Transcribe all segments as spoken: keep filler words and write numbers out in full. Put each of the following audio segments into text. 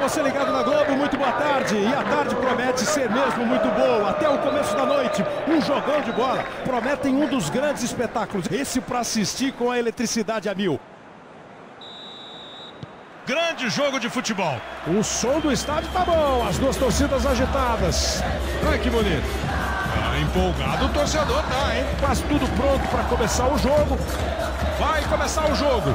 você ligado na Globo, muito boa tarde. E a tarde promete ser mesmo muito boa. Até o começo da noite, um jogão de bola. Prometem um dos grandes espetáculos. Esse para assistir com a eletricidade a mil. Grande jogo de futebol. O som do estádio tá bom. As duas torcidas agitadas. Ai, que bonito. Ah, empolgado o torcedor tá, hein? Quase tudo pronto para começar o jogo. Vai começar o jogo.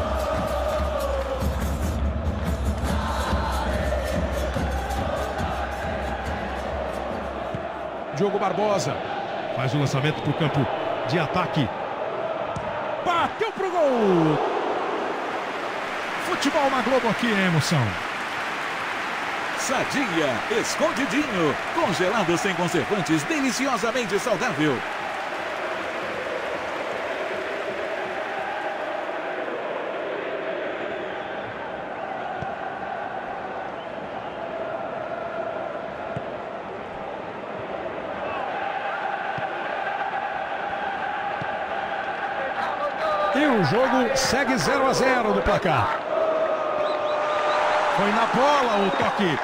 Diogo Barbosa faz o lançamento para o campo de ataque. Bateu pro gol. Futebol na Globo aqui é emoção. Sadia, escondidinho, congelado sem conservantes, deliciosamente saudável. E o jogo segue zero a zero no placar. Foi na bola o toque.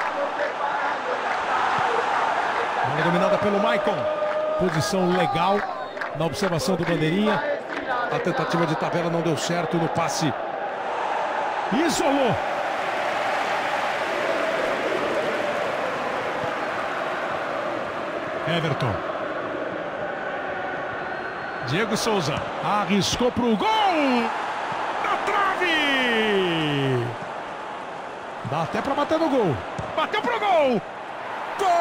Bola dominada pelo Maicon. Posição legal na observação do bandeirinha. A tentativa de tabela não deu certo no passe. Isolou. Everton. Diego Souza arriscou pro gol. Na trave. Dá até para bater no gol. Bateu pro gol. Gol!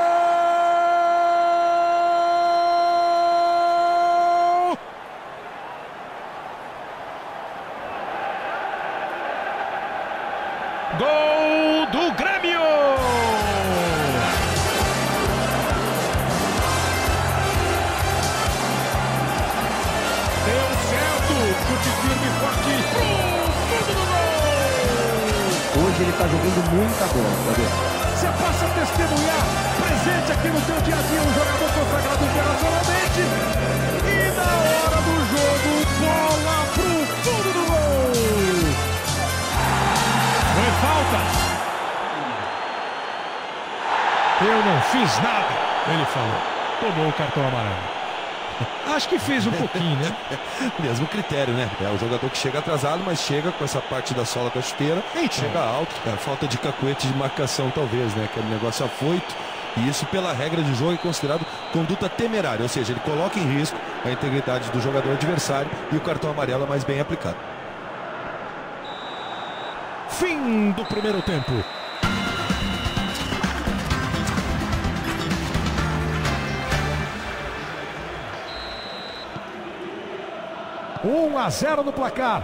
Gol do Grêmio! Deu certo! Chute firme e forte pro fundo do gol! Hoje ele está jogando muita bola, tá vendo? Você passa a testemunhar, presente aqui no teu dia a dia, um jogador consagrado internacionalmente. E na hora do jogo, bola pro fundo do gol. Foi falta. Eu não fiz nada, ele falou. Tomou o cartão amarelo. Acho que fez um pouquinho, né? Mesmo critério, né? É o jogador que chega atrasado, mas chega com essa parte da sola da chuteira. Eita. Chega alto. É, falta de cacuete de marcação, talvez, né? Aquele negócio afoito. E isso, pela regra de jogo, é considerado conduta temerária. Ou seja, ele coloca em risco a integridade do jogador adversário e o cartão amarelo é mais bem aplicado. Fim do primeiro tempo. um a zero no placar.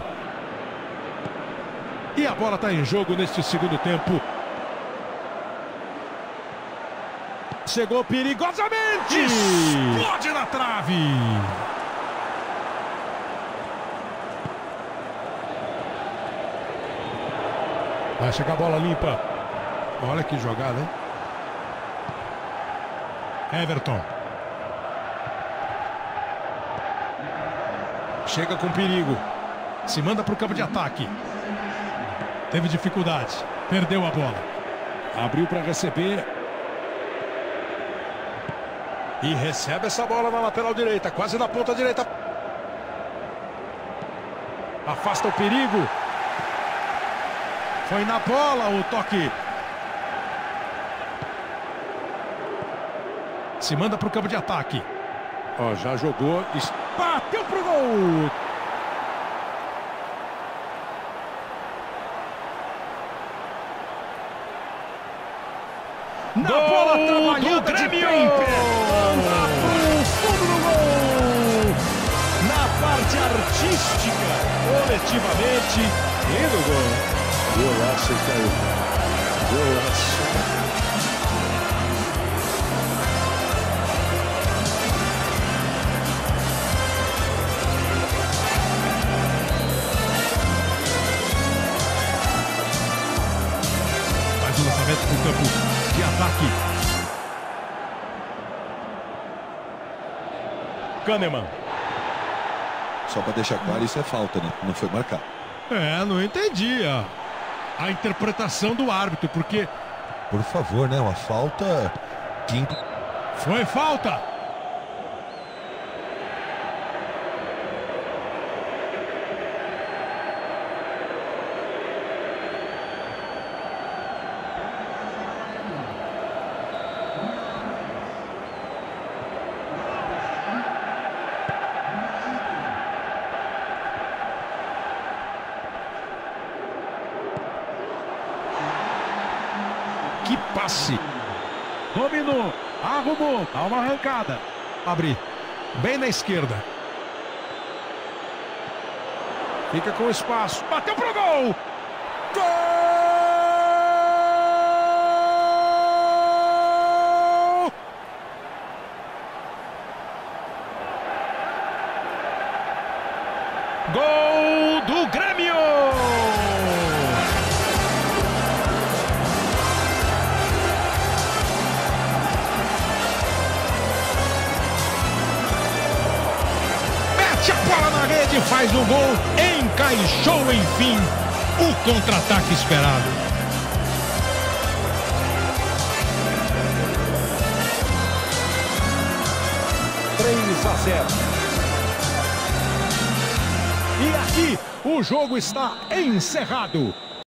E a bola está em jogo neste segundo tempo. Chegou perigosamente. Explode na trave. Vai chegar a bola limpa. Olha que jogada, hein? Everton. Chega com perigo. Se manda para o campo de ataque. Teve dificuldade. Perdeu a bola. Abriu para receber. E recebe essa bola na lateral direita. Quase na ponta direita. Afasta o perigo. Foi na bola o toque. Se manda para o campo de ataque. Ó, já jogou. Bateu pro gol. Na gol bola trabalhada de pé em pé. Manda pro fundo do gol. Na parte artística, coletivamente. Lindo gol. Golaço, Caio. Golaço. Faz o lançamento para o campo de ataque. Kahneman. Só para deixar claro, isso é falta, né? Não foi marcado. É, não entendi a, a interpretação do árbitro, porque Por favor, né? Uma falta que... Foi falta. Que passe! Dominou, arrumou, dá uma arrancada. Abre, bem na esquerda. Fica com espaço, bateu pro gol! Gol! Gol do Grêmio! A bola na rede, faz o gol, encaixou enfim o contra-ataque esperado. três a zero. E aqui o jogo está encerrado.